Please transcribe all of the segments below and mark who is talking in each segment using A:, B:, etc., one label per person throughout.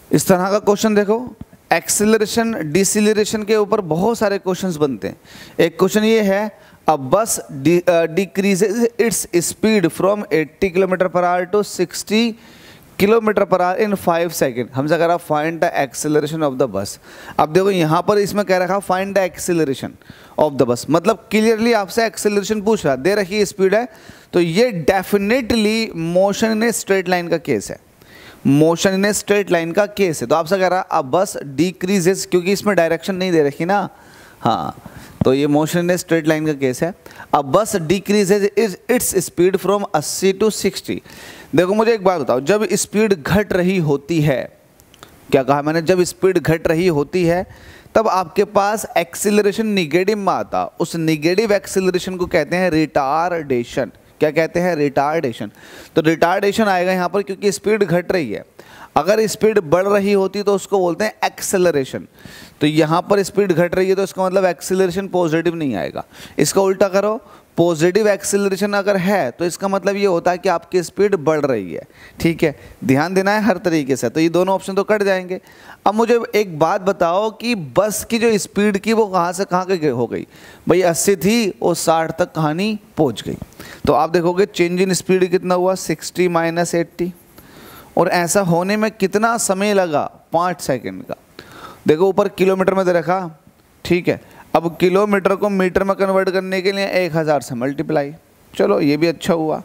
A: इस तरह का क्वेश्चन देखो, एक्सेलरेशन डिसेलरेशन के ऊपर बहुत सारे क्वेश्चंस बनते हैं। एक क्वेश्चन ये है, uh bus decreases its speed from 80 kilometre per hour to 60 kilometre per hour in 5 second. हमसे कह रहा find the acceleration of the bus. अब देखो यहाँ पर इसमें कह रखा find the acceleration of the bus, मतलब क्लियरली आपसे एक्सेलरेशन पूछ रहा, दे रखी स्पीड है, तो ये definitely motion in a straight line का केस है, motion in a straight line का केस है। तो आपसे कह रहा अब बस डिक्रीजेस, क्योंकि इसमें डायरेक्शन नहीं दे रखी ना, हाँ, तो ये motion in a straight line का केस है। अब bus decreases its speed from 80 to 60। देखो मुझे एक बात बताओ, जब स्पीड घट रही होती है, क्या कहा मैंने, जब स्पीड घट रही होती है तब आपके पास एक्सीलरेशन निगेटिव में आता, उस निगेटिव एक्सीलरेशन को कहते हैं रिटार्डेशन। क्या कहते हैं? रिटार्डेशन। तो रिटार्डेशन आएगा यहाँ पर क्योंकि स्पीड घट रही है। अगर स्पीड बढ़ रही होती तो उसको बोलते हैं एक्सेलरेशन। तो यहाँ पर स्पीड घट रही है तो इसका मतलब एक्सेलरेशन पॉजिटिव नहीं आएगा। इसका उल्टा करो, पॉजिटिव एक्सेलरेशन अगर है तो इसका मतलब ये होता है कि आपकी स्पीड बढ़ रही है। ठीक है, ध्यान देना है हर तरीके से। तो ये दोनों ऑप्शन तो कट जाएंगे। अब मुझे एक बात बताओ कि बस की जो स्पीड की वो कहाँ से कहाँ के हो गई? भाई 80 थी और 60 तक कहानी पहुँच गई। तो आप देखोगे चेंज इन स्पीड कितना हुआ, 60 माइनस 80। और ऐसा होने में कितना समय लगा? 5 सेकंड का। देखो ऊपर किलोमीटर में दे रखा, ठीक है। अब किलोमीटर को मीटर में कन्वर्ट करने के लिए 1000 से मल्टीप्लाई, चलो ये भी अच्छा हुआ।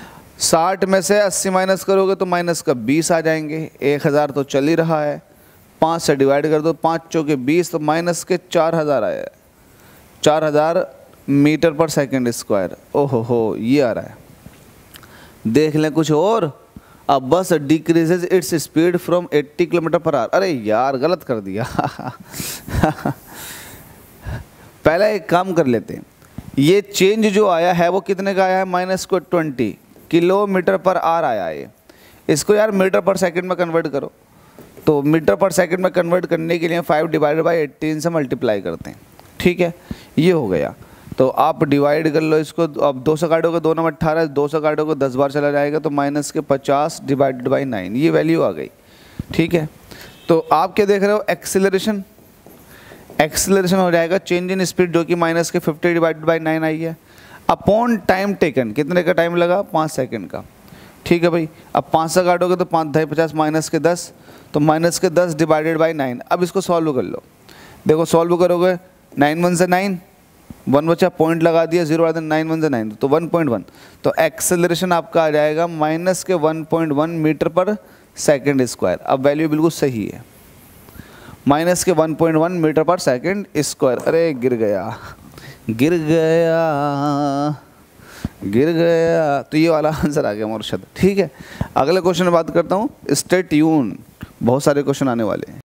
A: 60 में से 80 माइनस करोगे तो माइनस का 20 आ जाएंगे, 1000 तो चल ही रहा है, 5 से डिवाइड कर दो, 5 चौके 20, तो माइनस के 4000 आया है, 4000 मीटर पर सेकंड स्क्वायर। ओहो हो, ये आ रहा है। देख लें कुछ और। अब bus decreases its speed from 80 kilometre per hour. अरे यार गलत कर दिया पहले एक काम कर लेते हैं, ये चेंज जो आया है वो कितने का आया है? माइनस को 20 किलोमीटर पर आवर आया है। इसको यार मीटर पर सेकंड में कन्वर्ट करो। तो मीटर पर सेकंड में कन्वर्ट करने के लिए 5 डिवाइडेड बाई 18 से मल्टीप्लाई करते हैं। ठीक है, ये हो गया। तो आप डिवाइड कर लो इसको। अब 2 से काटोगे 2 नंबर 18, 2 से काटोगे 10 बार चला जाएगा, तो माइनस के 50 डिवाइडेड बाई 9, ये वैल्यू आ गई। ठीक है, तो आप क्या देख रहे हो? एक्सेलरेशन। एक्सेलरेशन हो जाएगा चेंज इन स्पीड, जो कि माइनस के 50 डिवाइडेड बाई 9 आई है, अपॉन टाइम टेकन। कितने का टाइम लगा? 5 सेकेंड का। ठीक है भाई, अब 5 से काटोगे तो 5 ढाई 50 माइनस के 10, तो माइनस के 10 डिवाइडेड बाई 9। अब इसको सॉल्व कर लो। देखो सॉल्व करोगे, 9 1 से 9, 1 बचा, पॉइंट लगा दिया, 0 आ 9 1 से 9, तो 1.1। तो एक्सेलरेशन आपका आ जाएगा माइनस के 1.1 मीटर पर सेकेंड स्क्वायर। अब वैल्यू बिल्कुल सही है, माइनस के 1.1 मीटर पर सेकेंड स्क्वायर। अरे गिर गया, गिर गया, गिर गया। तो ये वाला आंसर आ गया मुर्शद। ठीक है, अगले क्वेश्चन में बात करता हूँ। स्टे ट्यून, बहुत सारे क्वेश्चन आने वाले हैं।